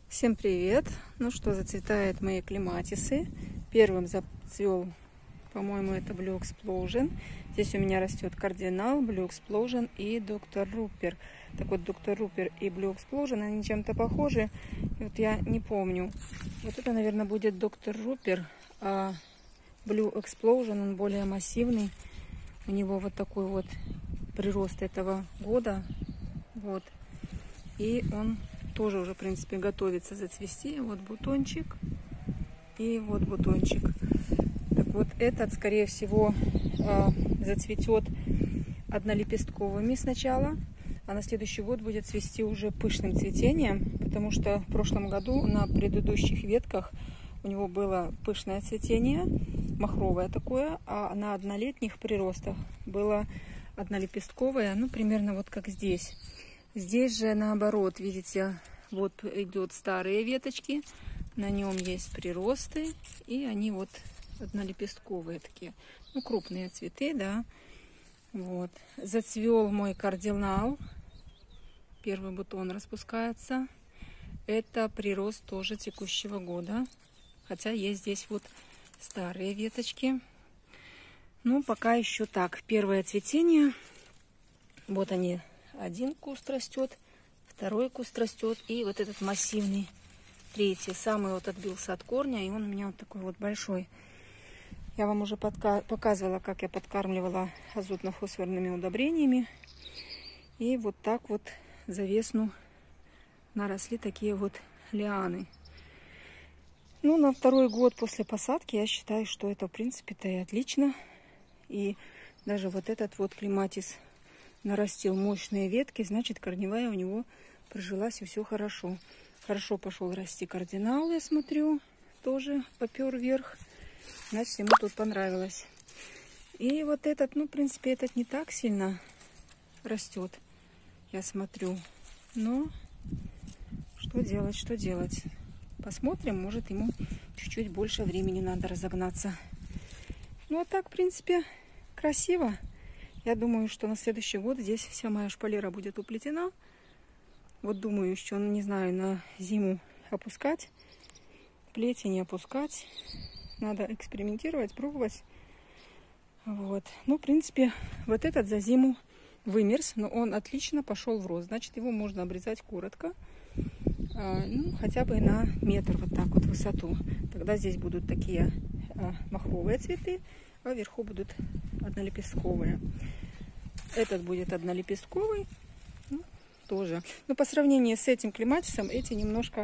Всем привет! Ну что, зацветают мои клематисы. Первым зацвел, по-моему, это Blue Explosion. Здесь у меня растет кардинал, Blue Explosion и доктор Рупер. Так вот, доктор Рупер и Blue Explosion, они чем-то похожи. И вот я не помню. Вот это, наверное, будет доктор Рупер, а Blue Explosion, он более массивный. У него вот такой вот прирост этого года. Вот. И он тоже уже, в принципе, готовится зацвести. Вот бутончик и вот бутончик. Так вот, этот, скорее всего, зацветет однолепестковыми сначала, а на следующий год будет цвести уже пышным цветением, потому что в прошлом году на предыдущих ветках у него было пышное цветение, махровое такое, а на однолетних приростах было однолепестковое, ну, примерно вот как здесь. Здесь же наоборот, видите, вот идут старые веточки, на нем есть приросты, и они вот однолепестковые такие, ну, крупные цветы, да. Вот. Зацвел мой кардинал, первый бутон распускается. Это прирост тоже текущего года, хотя есть здесь вот старые веточки. Ну, пока еще так, первое цветение, вот они. Один куст растет, второй куст растет, и вот этот массивный третий, самый вот отбился от корня, и он у меня вот такой вот большой. Я вам уже показывала, как я подкармливала азотно-фосфорными удобрениями, и вот так вот за весну наросли такие вот лианы. Ну, на второй год после посадки я считаю, что это, в принципе-то, и отлично. И даже вот этот вот клематис нарастил мощные ветки, значит, корневая у него прижилась, и все хорошо. Хорошо пошел расти кардинал, я смотрю, тоже попер вверх. Значит, ему тут понравилось. И вот этот, ну, в принципе, этот не так сильно растет, я смотрю. Но что делать, что делать? Посмотрим, может, ему чуть-чуть больше времени надо разогнаться. Ну, а так, в принципе, красиво. Я думаю, что на следующий год здесь вся моя шпалера будет уплетена. Вот думаю, еще, не знаю, на зиму опускать. Плети не опускать. Надо экспериментировать, пробовать. Вот. Ну, в принципе, вот этот за зиму вымерз, но он отлично пошел в рост. Значит, его можно обрезать коротко. Ну, хотя бы на метр вот так вот в высоту. Тогда здесь будут такие махровые цветы, а вверху будут однолепестковые. Этот будет однолепестковый, ну, тоже. Но по сравнению с этим клематисом, эти немножко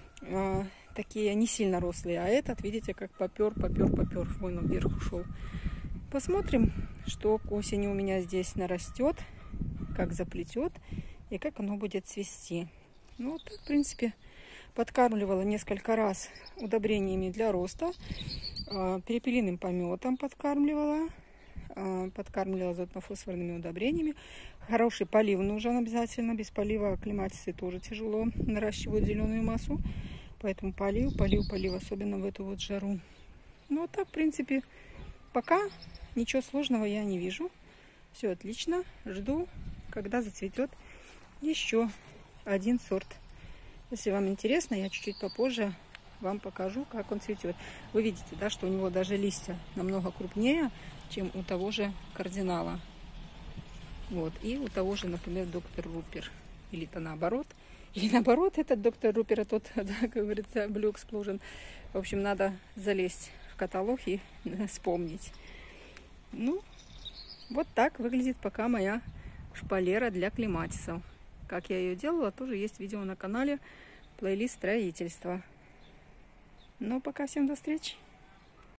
такие не сильно рослые. А этот, видите, как попер. Вон он вверх ушел. Посмотрим, что к осени у меня здесь нарастет, как заплетет и как оно будет цвести. Ну, вот так, в принципе, подкармливала несколько раз удобрениями для роста. Перепелиным пометом подкармливала азотно-фосфорными удобрениями. Хороший полив нужен обязательно. Без полива клематисы тоже тяжело наращивают зеленую массу. Поэтому полив, особенно в эту вот жару. Ну, вот так, в принципе, пока ничего сложного я не вижу. Все отлично. Жду, когда зацветет еще один сорт. Если вам интересно, я чуть-чуть попозже вам покажу, как он цветет. Вы видите, да, что у него даже листья намного крупнее, чем у того же кардинала. Вот. И у того же, например, доктор Рупер. Или-то наоборот. Или наоборот, этот доктор Рупер, а тот, да, как говорится, Blue Explosion. В общем, надо залезть в каталог и вспомнить. Ну, вот так выглядит пока моя шпалера для клематисов. Как я ее делала, тоже есть видео на канале, плейлист строительства. Ну, пока всем до встречи.